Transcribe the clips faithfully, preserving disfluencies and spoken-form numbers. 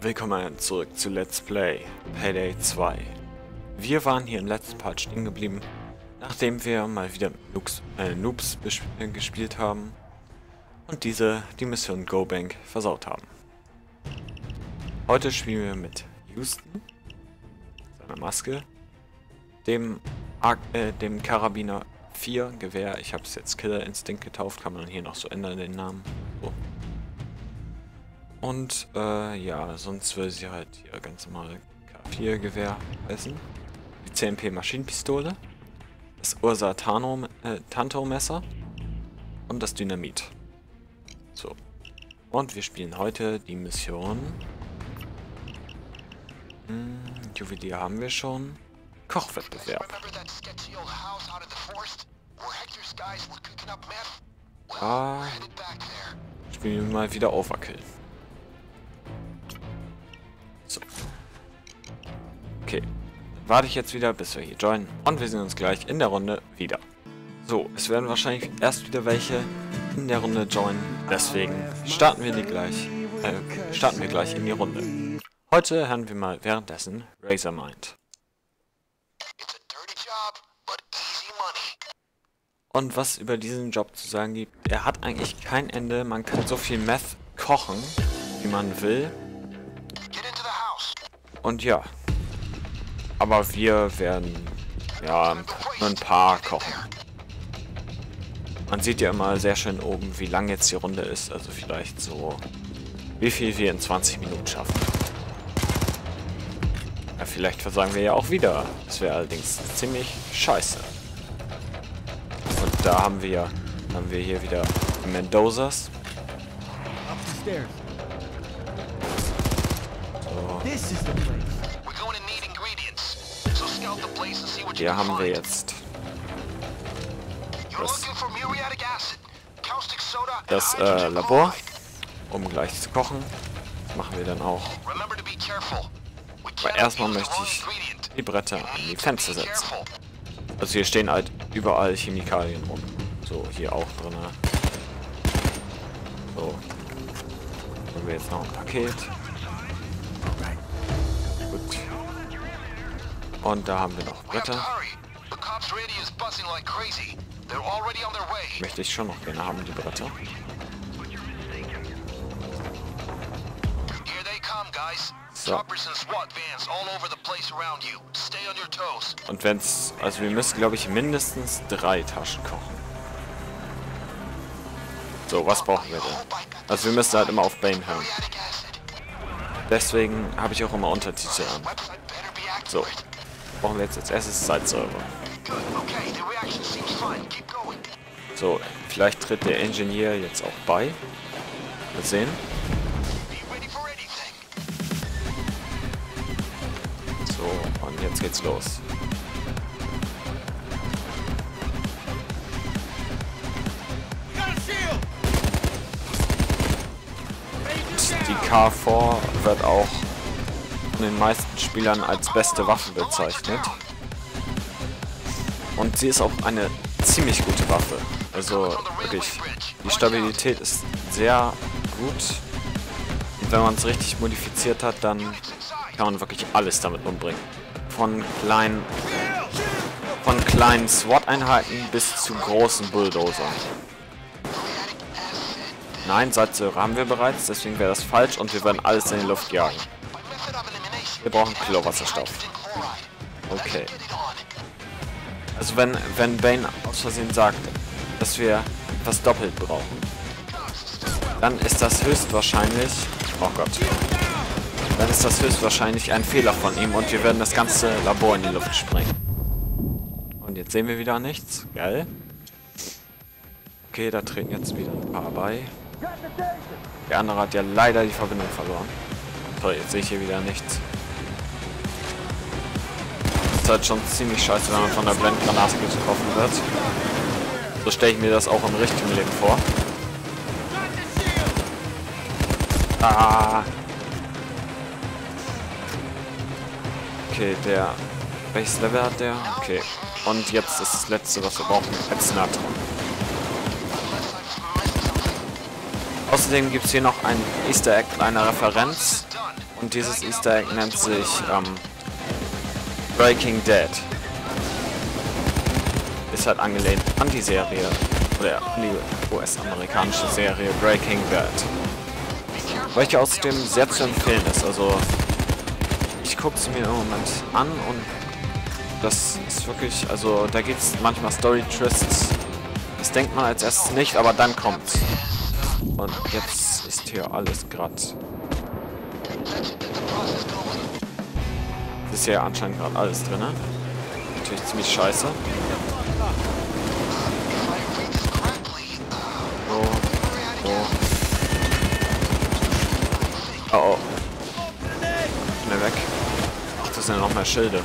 Willkommen zurück zu Let's Play Payday zwei. Wir waren hier im letzten Part stehen geblieben, nachdem wir mal wieder mit Noobs, äh, Noobs äh, gespielt haben und diese die Mission Go Bank versaut haben. Heute spielen wir mit Houston, seiner Maske, dem, Ar äh, dem Karabiner vier Gewehr, ich habe es jetzt Killer Instinct getauft, kann man hier noch so ändern den Namen. So. Und äh, ja, sonst will sie halt hier ganz normal K vier Gewehr essen. Die C M P Maschinenpistole, das Ursa Tano, äh, Tanto Messer und das Dynamit. So. Und wir spielen heute die Mission. Hm, Juwelier haben wir schon. Kochwettbewerb. Ah, spielen wir mal wieder Overkill. So. Okay. Warte ich jetzt wieder, bis wir hier joinen. Und wir sehen uns gleich in der Runde wieder. So, es werden wahrscheinlich erst wieder welche in der Runde joinen. Deswegen starten wir die gleich. Äh, starten wir gleich in die Runde. Heute hören wir mal währenddessen Razormind. Und was über diesen Job zu sagen gibt, er hat eigentlich kein Ende. Man kann so viel Meth kochen, wie man will. Und ja, aber wir werden ja nur ein paar kochen. Man sieht ja immer sehr schön oben, wie lang jetzt die Runde ist, also vielleicht so, wie viel wir in zwanzig Minuten schaffen. Ja, vielleicht versagen wir ja auch wieder. Das wäre allerdings ziemlich scheiße. Und da haben wir ja, haben wir hier wieder die Mendozas. Hier haben wir jetzt das, das äh, Labor, um gleich zu kochen. Das machen wir dann auch. Aber erstmal möchte ich die Bretter an die Fenster setzen. Also hier stehen halt überall Chemikalien rum. So, hier auch drin. So. Haben wir jetzt noch ein Paket. Gut. Und da haben wir noch Bretter. Möchte ich schon noch gerne haben, die Bretter. So. Und wenn's, also wir müssen, glaube ich, mindestens drei Taschen kochen. So, was brauchen wir denn? Also wir müssen halt immer auf Bane hören. Deswegen habe ich auch immer Untertitel an. So. Brauchen wir jetzt als erstes Salzsäure. So, vielleicht tritt der Ingenieur jetzt auch bei. Mal sehen. So, und jetzt geht's los. Die K vier wird auch von den meisten Spielern als beste Waffe bezeichnet. Und sie ist auch eine ziemlich gute Waffe. Also wirklich, die Stabilität ist sehr gut. Und wenn man es richtig modifiziert hat, dann kann man wirklich alles damit umbringen. Von kleinen, von kleinen SWAT-Einheiten bis zu großen Bulldozern. Nein, Salzsäure haben wir bereits, deswegen wäre das falsch und wir werden alles in die Luft jagen. Wir brauchen Chlorwasserstoff. Okay. Also wenn, wenn Bane aus Versehen sagt, dass wir etwas doppelt brauchen, dann ist das höchstwahrscheinlich... Oh Gott. Dann ist das höchstwahrscheinlich ein Fehler von ihm und wir werden das ganze Labor in die Luft sprengen. Und jetzt sehen wir wieder nichts. Geil. Okay, da treten jetzt wieder ein paar bei. Der andere hat ja leider die Verbindung verloren. Toll, jetzt sehe ich hier wieder nichts. Das ist halt schon ziemlich scheiße, wenn man von der Blendgranate getroffen wird. So stelle ich mir das auch im richtigen Leben vor. Ah. Okay, der... Welches Level hat der? Okay. Und jetzt ist das letzte, was wir brauchen, Epsinatron. Außerdem gibt es hier noch ein Easter Egg, eine Referenz. Und dieses Easter Egg nennt sich ähm, Breaking Dead. Ist halt angelehnt an die Serie, oder an die U S-amerikanische Serie Breaking Bad. Welche außerdem sehr zu empfehlen ist. Also ich gucke sie mir im Moment an und das ist wirklich, also da gibt es manchmal Story-Twists. Das denkt man als erstes nicht, aber dann kommt's. Und jetzt ist hier alles gerade. Ist hier anscheinend gerade alles drin. Ne? Natürlich ziemlich scheiße. So, so. Oh oh. Schnell weg. Ach, das sind ja noch mehr Schilde.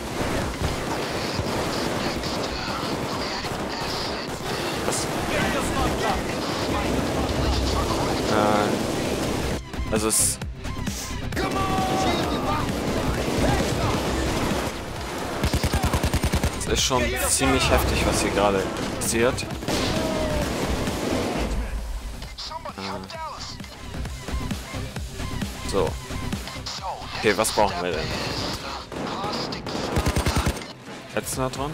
Was? Äh, also es... Es ist schon ziemlich heftig, was hier gerade passiert. So. Okay, was brauchen wir denn? Jetzt noch dran?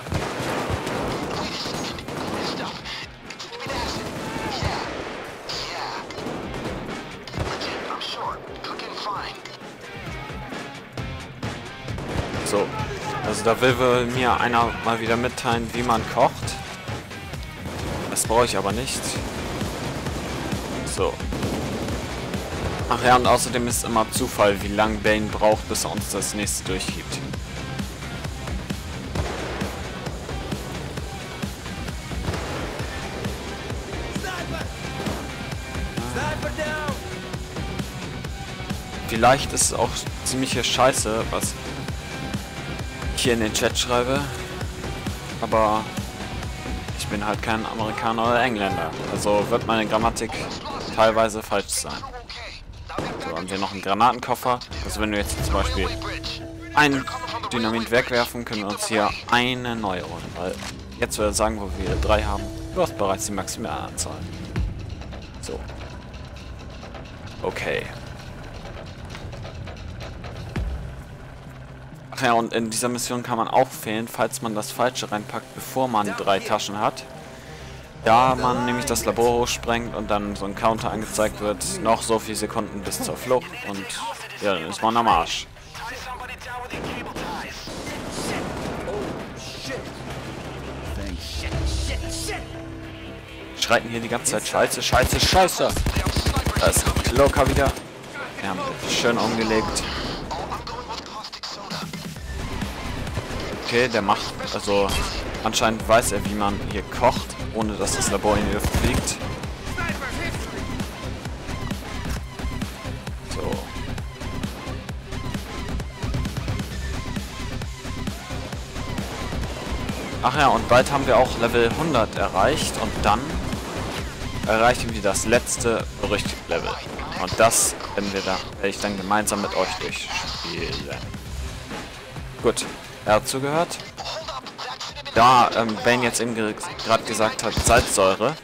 So. Also da will mir einer mal wieder mitteilen, wie man kocht. Das brauche ich aber nicht. So. Ach ja, und außerdem ist immer Zufall, wie lange Bane braucht, bis er uns das nächste durchgibt. Vielleicht ist es auch ziemliche Scheiße, was ich hier in den Chat schreibe, aber ich bin halt kein Amerikaner oder Engländer, also wird meine Grammatik teilweise falsch sein. So, haben wir noch einen Granatenkoffer. Also wenn wir jetzt zum Beispiel ein Dynamit wegwerfen, können wir uns hier eine neue holen. Weil jetzt würde ich sagen, wo wir drei haben, du hast bereits die maximale Anzahl. So. Okay. Ach ja, und in dieser Mission kann man auch fehlen, falls man das Falsche reinpackt, bevor man drei Taschen hat. Da man nämlich das Labor hochsprengt und dann so ein Counter angezeigt wird, noch so viele Sekunden bis zur Flucht und ja, dann ist man am Arsch. Schreiten hier die ganze Zeit Scheiße, Scheiße, Scheiße! Da ist Loka wieder. Wir haben schön umgelegt. Okay, der macht, also anscheinend weiß er, wie man hier kocht, ohne dass das Labor in die Luft fliegt. So. Ach ja, und bald haben wir auch Level hundert erreicht und dann erreichen wir das letzte Berüchtigt-Level. Und das werden wir da, werde ich dann gemeinsam mit euch durchspielen. Gut, er hat zugehört. Da ähm, Bane jetzt eben ge gerade gesagt hat, Salzsäure.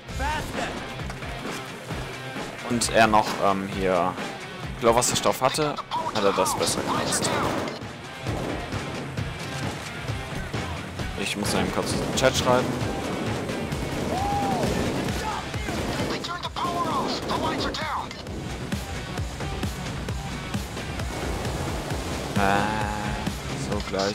Und er noch ähm, hier Glauwasserstoff hatte, hat er das besser genutzt. Ich muss eben kurz in den Chat schreiben. Äh, so gleich.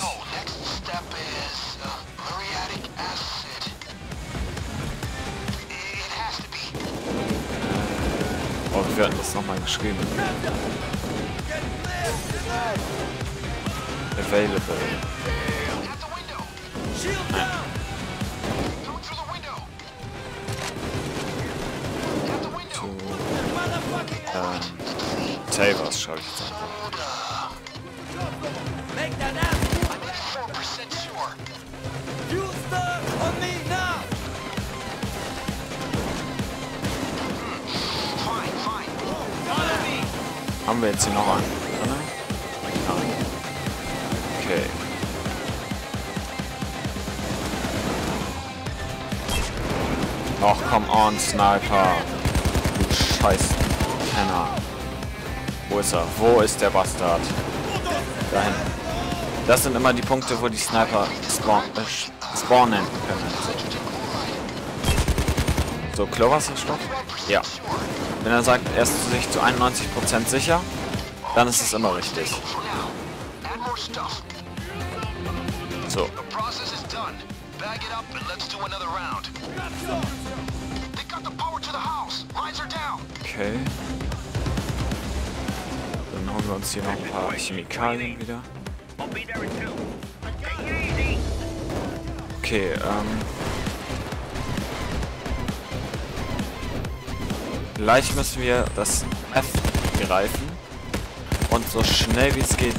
Oh, wir hatten das nochmal geschrieben. Available. Nein. To, ähm, Tavers schreibe ich jetzt einfach. Haben wir jetzt hier noch einen? Ja. Okay. Och, come on, Sniper. Du scheiß Penner. Wo ist er? Wo ist der Bastard? Da hinten. Das sind immer die Punkte, wo die Sniper spawn, äh, spawnen können. So, Chlorwasserstoff? Ja. Wenn er sagt, er ist sich zu einundneunzig Prozent sicher, dann ist es immer richtig. So. Okay. Dann holen wir uns hier noch ein paar Chemikalien wieder. Okay, ähm... gleich müssen wir das F greifen und so schnell wie es geht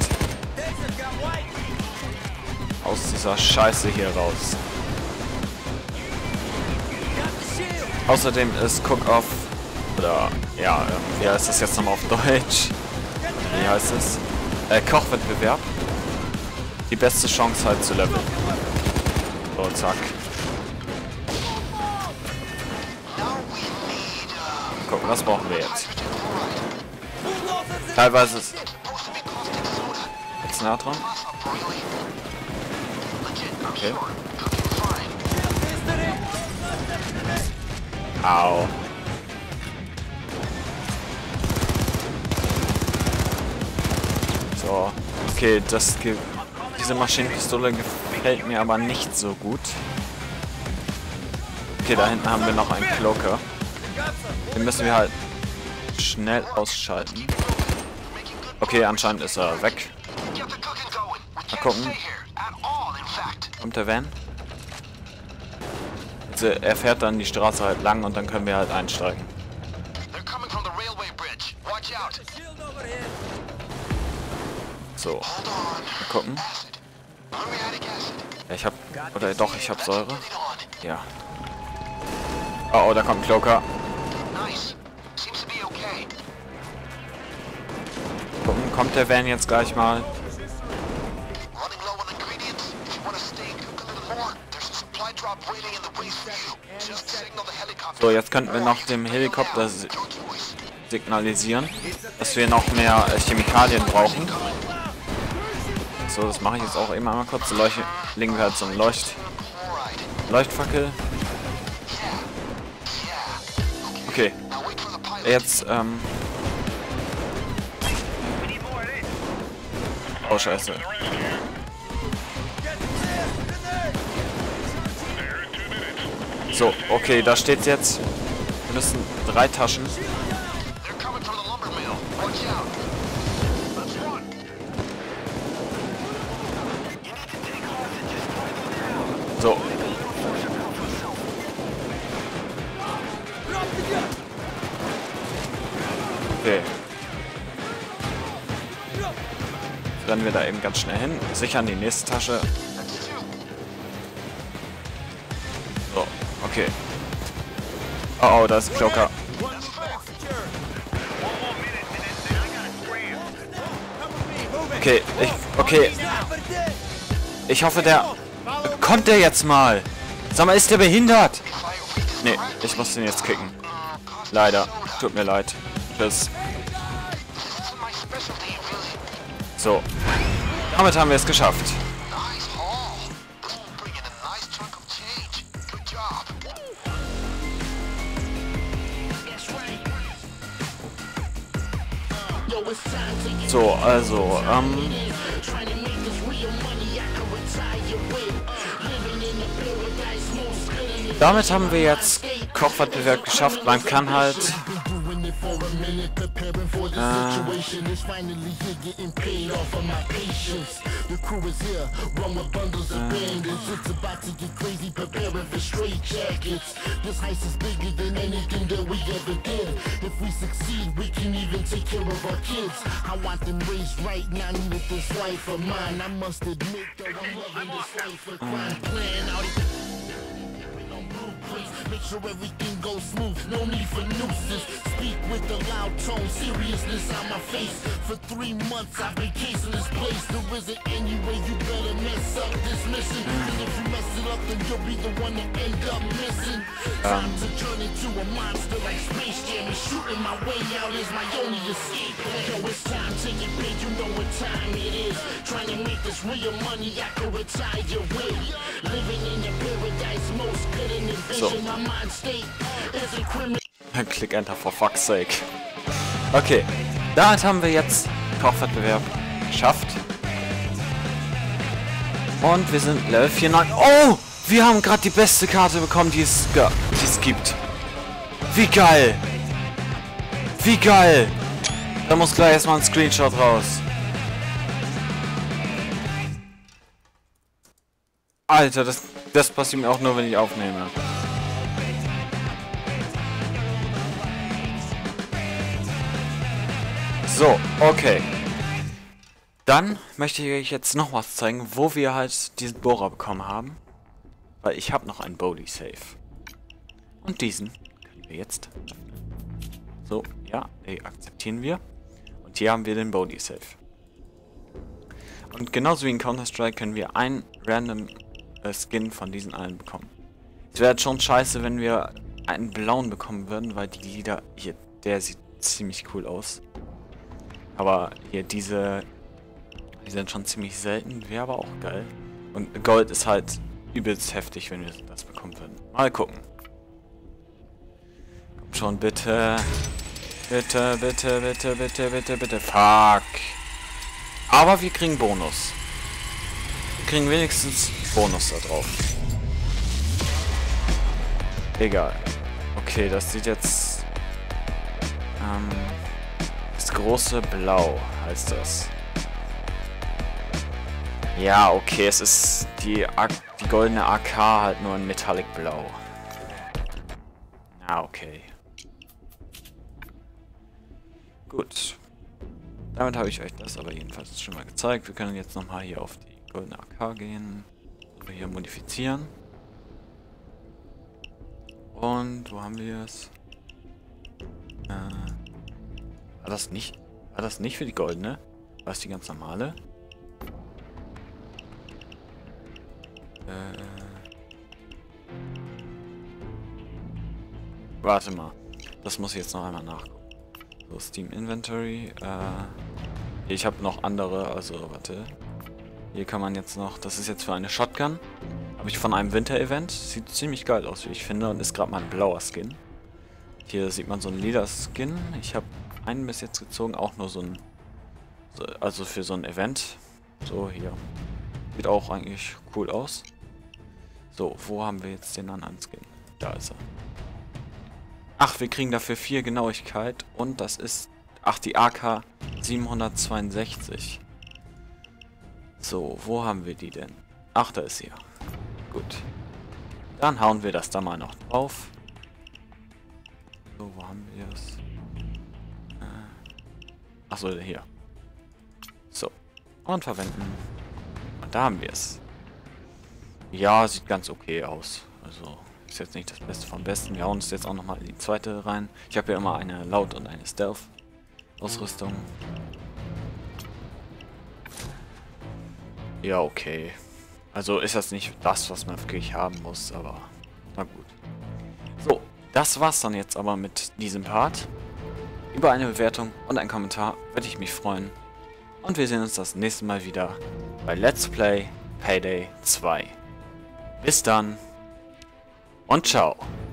aus dieser Scheiße hier raus. Außerdem ist Cook-Off, oder ja, äh, wie heißt das jetzt nochmal auf Deutsch? Wie heißt es? Äh, Kochwettbewerb. Die beste Chance halt zu leveln. So, zack. Gucken, was brauchen wir jetzt? Teilweise ist jetzt Natron. Okay. Au. So. Okay, das ge diese Maschinenpistole gefällt mir aber nicht so gut. Okay, da hinten haben wir noch einen Cloaker. Den müssen wir halt schnell ausschalten. Okay, anscheinend ist er weg. Mal gucken. Kommt der Van? Also er fährt dann die Straße halt lang und dann können wir halt einsteigen. So. Mal gucken. Ja, ich hab... Oder doch, ich hab Säure. Ja. Oh, oh, da kommt ein Cloaker. Gucken, kommt der Van jetzt gleich mal? So, jetzt könnten wir noch dem Helikopter signalisieren, dass wir noch mehr äh, Chemikalien brauchen. So, das mache ich jetzt auch eben einmal kurz. Leuch legen wir halt so ein Leucht Leuchtfackel. Okay. Jetzt, ähm... oh, scheiße. So, okay, da steht's jetzt. Wir müssen drei Taschen. So. Okay. Jetzt rennen wir da eben ganz schnell hin. Sichern die nächste Tasche. So, okay. Oh, oh, da ist ein Cloaker. Okay, ich, okay. Ich hoffe, der... Kommt der jetzt mal? Sag mal, ist der behindert? Nee, ich muss den jetzt kicken. Leider. Tut mir leid. Tschüss. So. Damit haben wir es geschafft. So, also, ähm... damit haben wir jetzt Kochwettbewerb geschafft. Man kann halt... Äh, Make sure everything goes smooth, no need for nooses. Speak with a loud tone, seriousness on my face. For three months I've been casing this place. There isn't any way you better mess up this mission. Cause if you mess it up, then you'll be the one that end up missing. Time to turn into a monster like Space Jam. And shooting my way out is my only escape. Yo, it's time to get paid, you know what time it is. Trying to make this real money, I can retire your will. Living in a paradise, most good in the vision. My mind state is a criminal. Click Enter for fuck's sake. Okay, damit haben wir jetzt Kochwettbewerb geschafft. Und wir sind Level vierundneunzig. Oh! Wir haben gerade die beste Karte bekommen, die es, die es gibt. Wie geil! Wie geil! Da muss gleich erstmal ein Screenshot raus. Alter, das, das passiert mir auch nur, wenn ich aufnehme. So, okay. Dann möchte ich euch jetzt noch was zeigen, wo wir halt diesen Bohrer bekommen haben. Weil ich habe noch einen Body Safe. Und diesen können wir jetzt öffnen. So, ja, den akzeptieren wir. Und hier haben wir den Body Safe. Und genauso wie in Counter-Strike können wir einen random äh, Skin von diesen allen bekommen. Es wäre schon scheiße, wenn wir einen blauen bekommen würden, weil die Lieder hier, der sieht ziemlich cool aus. Aber hier diese, die sind schon ziemlich selten, wäre aber auch geil. Und Gold ist halt übelst heftig, wenn wir das bekommen würden. Mal gucken. Kommt schon, bitte. Bitte, bitte, bitte, bitte, bitte, bitte. Fuck. Aber wir kriegen Bonus. Wir kriegen wenigstens Bonus da drauf. Egal. Okay, das sieht jetzt... Ähm, das große Blau heißt das. Ja, okay, es ist die, A die goldene A K halt nur in Metallic Blau. Ah, okay. Gut. Damit habe ich euch das aber jedenfalls schon mal gezeigt. Wir können jetzt nochmal hier auf die goldene A K gehen. So, hier modifizieren. Und wo haben wir es? Äh, war das nicht? War das nicht für die goldene? War es die ganz normale? Äh, warte mal. Das muss ich jetzt noch einmal nachgucken. So, Steam Inventory. Äh, ich habe noch andere, also warte. Hier kann man jetzt noch, das ist jetzt für eine Shotgun. Habe ich von einem Winter-Event. Sieht ziemlich geil aus, wie ich finde. Und ist gerade mal ein blauer Skin. Hier sieht man so einen Leder-Skin. Ich habe einen bis jetzt gezogen, auch nur so ein, so, also für so ein Event. So, hier. Sieht auch eigentlich cool aus. So, wo haben wir jetzt den anderen Skin? Da ist er. Ach, wir kriegen dafür vier Genauigkeit und das ist, ach, die A K siebenhundertzweiundsechzig. So, wo haben wir die denn? Ach, da ist sie ja. Gut. Dann hauen wir das da mal noch drauf. So, wo haben wir es? Äh, Achso, hier. So. Und verwenden. Und da haben wir es. Ja, sieht ganz okay aus. Also... ist jetzt nicht das Beste vom Besten. Wir hauen uns jetzt auch nochmal in die zweite rein. Ich habe ja immer eine Laut- und eine Stealth-Ausrüstung. Ja, okay. Also ist das nicht das, was man wirklich haben muss, aber na gut. So, das war's dann jetzt aber mit diesem Part. Über eine Bewertung und einen Kommentar würde ich mich freuen. Und wir sehen uns das nächste Mal wieder bei Let's Play Payday zwei. Bis dann. Und ciao.